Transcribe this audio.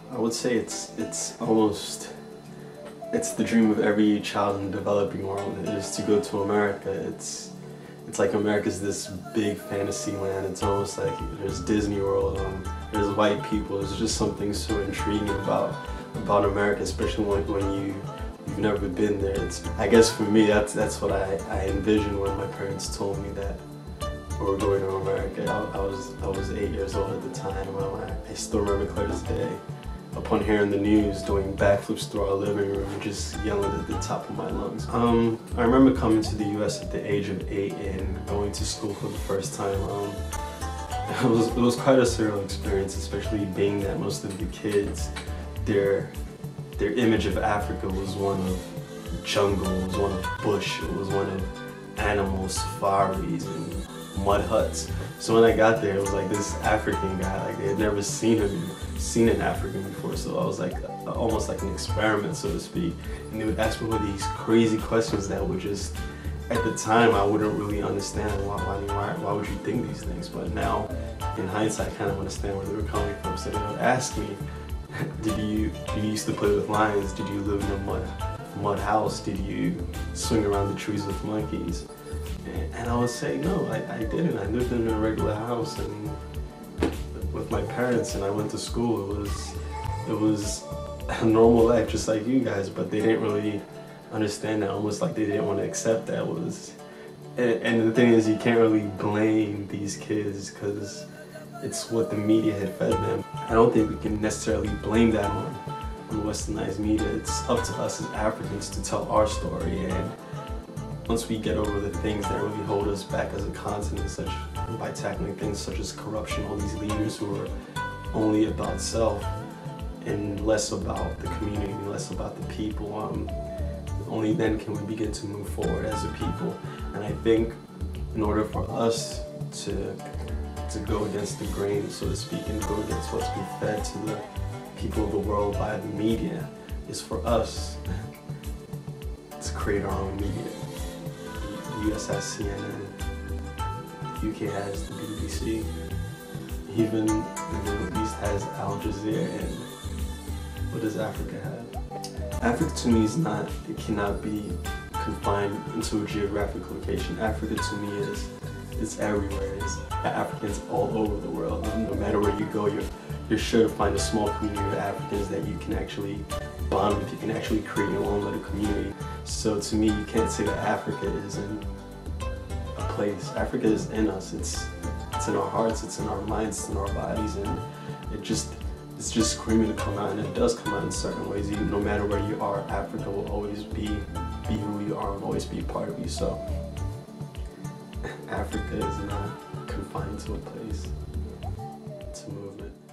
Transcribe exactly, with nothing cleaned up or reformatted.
I would say it's it's almost it's the dream of every child in the developing world is to go to America. It's it's like America's this big fantasy land. It's almost like there's Disney World, um, there's white people. There's just something so intriguing about about America, especially when when you you've never been there. It's I guess for me that's that's what I, I envisioned when my parents told me that we were going to America. I, I was I was eight years old at the time. I, I still remember clear as day. Upon hearing the news, doing backflips through our living room, just yelling at the top of my lungs. Um, I remember coming to the U S at the age of eight and going to school for the first time. Um, it was it was quite a surreal experience, especially being that most of the kids, their their image of Africa was one of jungle, it was one of bush, it was one of animal safaris and mud huts. So when I got there, it was like this African guy, like they had never seen him, seen an African before. So I was like uh, almost like an experiment, so to speak. And they would ask me all these crazy questions that would just, at the time, I wouldn't really understand why, why, why would you think these things. But now, in hindsight, I kind of understand where they were coming from. So they would ask me, did you, did you used to play with lions? Did you live in a mud, mud house? Did you swing around the trees with monkeys? And I would say, no, I, I didn't. I lived in a regular house and with my parents, and I went to school. It was, it was a normal life, just like you guys, but they didn't really understand that, almost like they didn't want to accept that. Was, and, and the thing is, you can't really blame these kids because it's what the media had fed them. I don't think we can necessarily blame that on, on westernized media. It's up to us as Africans to tell our story, and once we get over the things that really hold us back as a continent, such by tackling things such as corruption, all these leaders who are only about self and less about the community, less about the people, um, only then can we begin to move forward as a people. And I think in order for us to to go against the grain, so to speak, and go against what's been fed to the people of the world by the media, is for us to create our own media. The U S has C N N, the U K has the B B C, even the Middle East has Al Jazeera, and what does Africa have? Africa to me is not, it cannot be confined into a geographic location. Africa to me is, it's everywhere. It's Africans all over the world. Um, no matter where you go, you're, you're sure to find a small community of Africans that you can actually bond with. You can actually create your own little community. So to me, you can't say that Africa is in a place. Africa is in us. It's it's in our hearts. It's in our minds. It's in our bodies, and it just it's just screaming to come out. And it does come out in certain ways. Even no matter where you are, Africa will always be be who you are and always be a part of you. So Africa is not confined to a place. It's a movement.